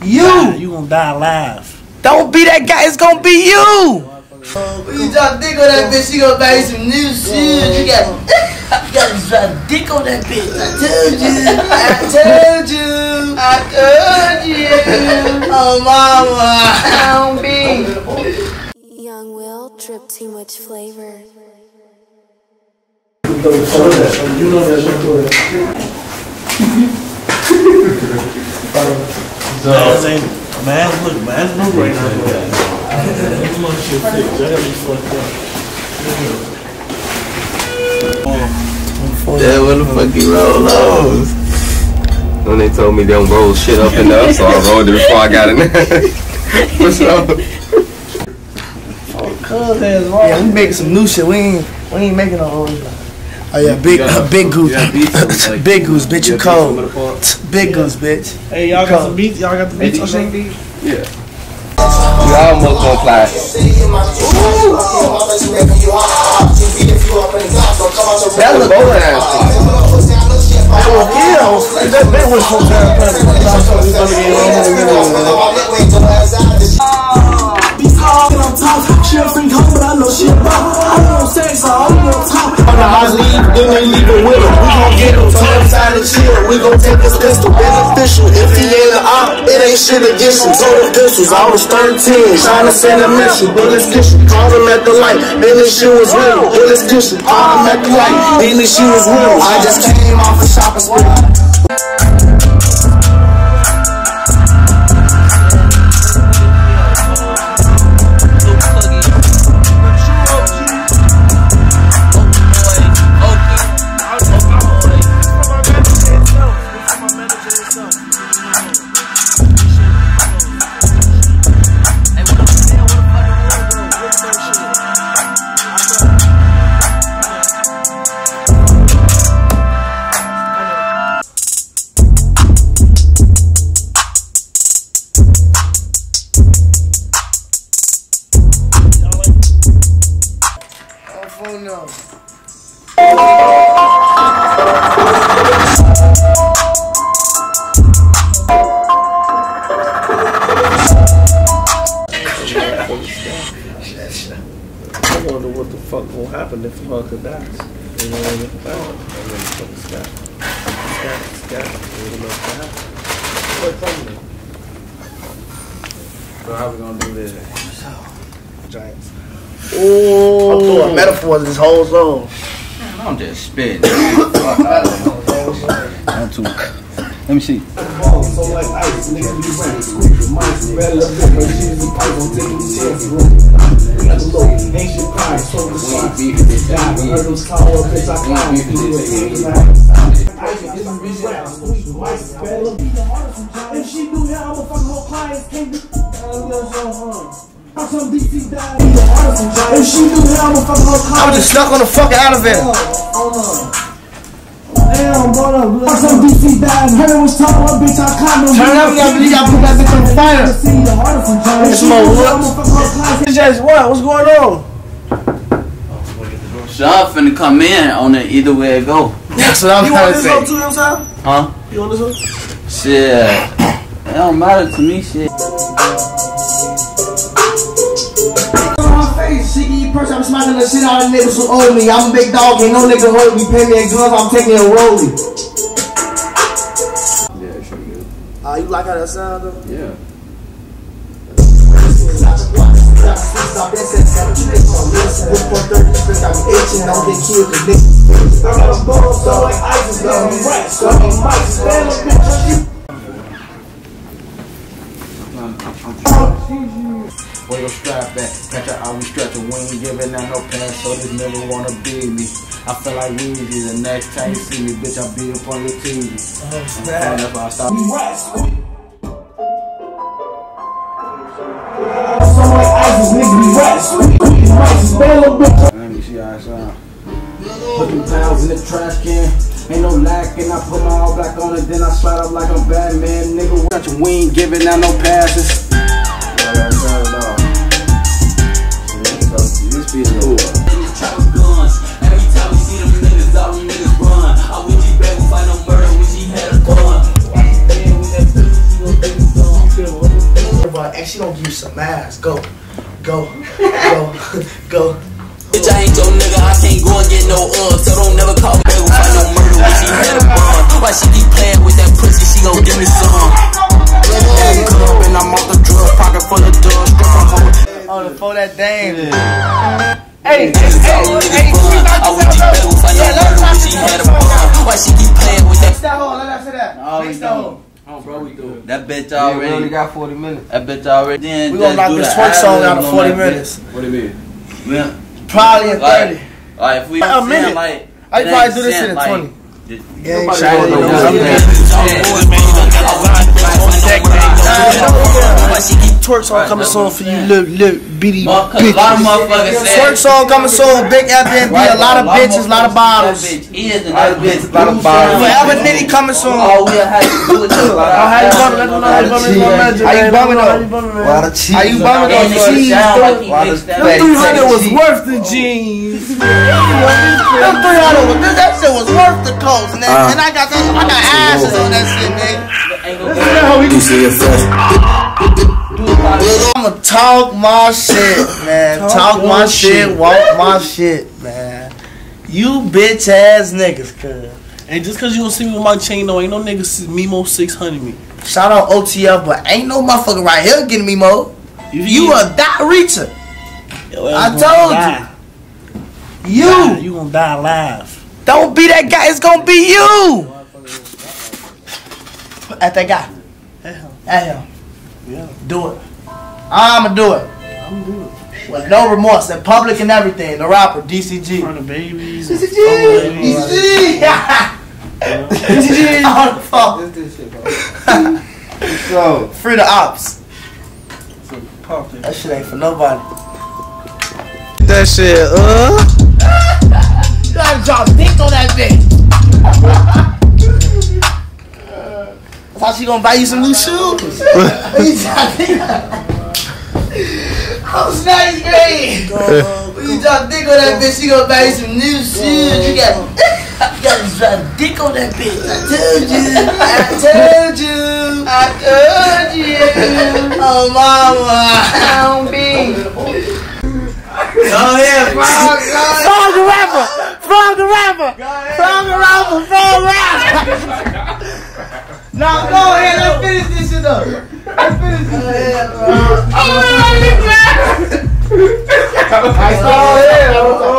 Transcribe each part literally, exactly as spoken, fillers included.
You. Nah, you gonna die alive. Don't be that guy. It's gonna be you. When you drop dick on that bitch, she gonna buy you some new shoes. You got, you gotta drop dick on that bitch. I told you. I told you. I told you. Oh, mama. Don't be. Young Will, drip too much flavor. You know that. Man, look, man, look right now. Yeah, what the fuck you roll those? When they told me they don't roll shit up in there, so I rolled it before I got in there. What's up? Oh, yeah, we making some new shit. We ain't, we ain't making no old. Oh yeah, big, uh, big goose, big goose, bitch, you cold. Big goose, bitch. Hey, y'all got some beats? Y'all got the beats or something? Yeah. You almost gonna fly. That's a bowling ass. Oh yeah, that bit was from down. I leave, then they leave it with him. We gon' get him, turn inside and chill. We gon' take his pistol, beneficial. If he ain't an op, it ain't shit against you. Total pistols, I was thirteen, trying to send a mission. Bullets tissue, called him at the light. Then this shit was real. Bullets tissue, called him at the light. Then this shit was real. I just came off a shopping spree. I wonder what the fuck will happen if Hunker dies. You know what I mean? I don't know fucking scat. Scat, scat. You don't know what happens. What company? So how we gonna do this? Giants. Oh, I'm throwing metaphors this whole song. Man, I'm just spitting. I'm too. Let me see. So like ice, niggas be running, squeeze the mice, better look at her, she's the pipe, I'm taking the chance, we got the low, ancient pride, so the shots, die, the hurdles, power, bitch, I climb, you do it, ain't right. Ice, this is be rap, squeeze the mice, better look. If she do that, I'ma fuck more clients, can't be, I'm some D C died. If she do that, I'ma fuck more clients. I was just stuck on the fucking elevator. Damn, brother, I'm some D C died. Heard it was talking about bitch, I climbed on. Turn up, y'all y'all put that bitch on fire. It's more wood. It's just what? What's going on? Sean finna come in on it either way it go. That's what I'm trying to say. You want this one too, yourself? Huh? You want this one? Shit. It don't matter to me, shit. She give you purse, I'm smacking the shit out of niggas who owe me. I'm a big dog, ain't no nigga hurt me. Pay me in gloves, I'm taking a rollie. Yeah, it's pretty good. Uh, you like how that sound though? Yeah. Where your strap at? Catch her out, we stretching. We ain't giving out no pass, so this nigga wanna be me. I feel like Weezy. The next time you see me, bitch, I beat up on your T V. Oh, that's why I stop. Let me see how I sound. Put them pounds in the trash can. Ain't no lack, and I put my all black on it. Then I slide up like I'm Batman. Nigga, watch, we ain't giving out no passes. This be cool. Guns. Every time we see them niggas, all them niggas run. I wish he back, we find no murder, wish he had a gun. gonna, and she gonna give you some ass. Go, go, go, go. Bitch, I ain't your nigga, I can't go and get no uh. So don't never call me baby, find no murder when she had a bun. Why she keep playing with that pussy, she gon' give me some. Club and I'm off the drug, pocket full of drugs, strip my hoe. Oh, for that dame. Hey, hey, hey, I would keep baby, find no murder when she had a bun. Why she keep playing with that? Fix that hole, let us say that. Fix that hole. Oh, bro, we do. That bitch already. We only got forty minutes. That bitch already. Then We gonna knock this twerk song out in forty minutes. What do you mean? Yeah. Probably in thirty. Like, if we A minute. like, I probably do this shit in like, twenty. Gang Nobody shot. don't know Twerk song coming soon for you, little, little bitty Cause a lot of motherfuckers bitches. say Twerk song coming soon, big Airbnb, a lot of bitches, a lot of bottles. That bitch is and A lot of bitches, a lot of bottles. Forever nitty coming soon. All we have to do is just Oh, how you bumming? Let them know how you bumming. How you bumming though? Why the cheese? How you bumming and though? it Cheese, sound like though. he Why mixed the that. three hundred was worth the jeans. Them three hundred was, that shit was worth the cost, nigga. And I got that, I got asses on that shit, nigga. I'ma talk my shit, man. Talk, talk my shit, shit, walk my shit, man. You bitch ass niggas, cuz. And just cause you don't see me with my chain, though, ain't no niggas Mimo six hundred me. Shout out O T F, but ain't no motherfucker right here getting me mo. You, you a dot reacher. Yo, I told die. you. You. You gonna die alive. Don't be that guy. It's gonna be you. At that guy. At him. Yeah. Do it. I'ma do it. I'm good. With no remorse, in public and everything. The rapper, D C G. In front of babies. D C G. D C G. D C G. On the phone. So Free the ops. That shit ain't for nobody. That shit, uh. You gotta drop dick on that bitch. I thought she gonna buy you some new shoes. I was ninth grade. When you drop dick on that bitch, she gonna buy you some new shoes. You got, you gotta drop dick on that bitch. I told you. I told you. I told you. Oh, mama. I don't be. Go ahead, Frog. Frog the rapper. Frog the rapper. Frog the rapper. Frog the rapper. Now go ahead. Let's finish this shit up. Let's finish this shit. I saw it.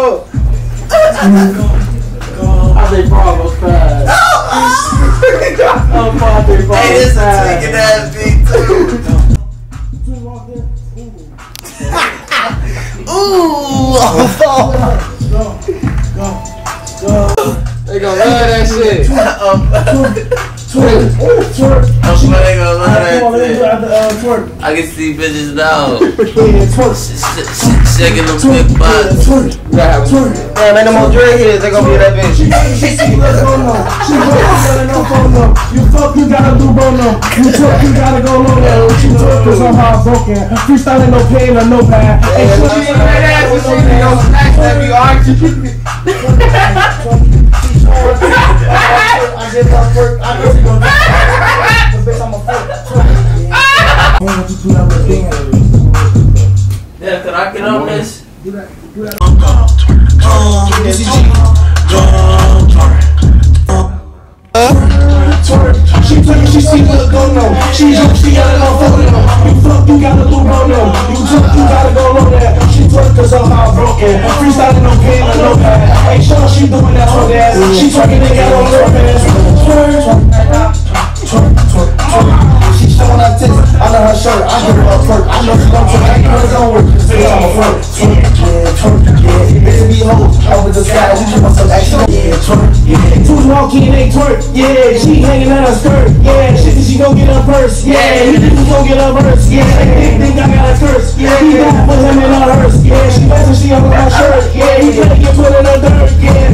I think Frog was fast. Oh, Frog was fast. Hey, this is taking that big too. Ooh! go, go, go. They gonna love that shit. I'm sure they gonna love that shit. I can see bitches now. Shaking them big butts. Man, ain't no more dreadheads. They gonna be that bitch. You fuck, you gotta do bono. You talk, you gotta go low there. You talk, cause I'm heartbroken. Freestyling, no pain or no pad. Ain't shit in that ass, but she ain't no snacks that be arching. I did my work. I know she gonna do it. Bitch, I'm a fuck. One, two, three, I'm a thing. Yeah, can I get on this? Do that. Do that. Oh, D C G. She talking, she see what go no. She young, she gotta go for no. You fuck, you gotta do bono. You talk, you gotta go low there. She twerk cause I'm heartbroken. Freestyling, no pain or no pad. Ain't sure she doing that for that. She twerking and got on her pants. Twerk, twerk, twerk, twerk. She showing her tits under her shirt. I give her a perk. I know she gon' twerk. I ain't put it on work. Say I'm a flirt. Twerk, yeah, twerk, yeah. Bitch be hoes over the sky. We give her some action. Yeah, twerk, yeah. Two's walking, they twerk. Yeah, she hanging on her skirt. Yeah, she she gon' get her purse. Yeah, he gon' get her purse. Yeah, they think I got a curse. Yeah, he gon' put him in her hearse. Yeah, she better she up on her shirt. Yeah, he better get put in her dirt. Yeah.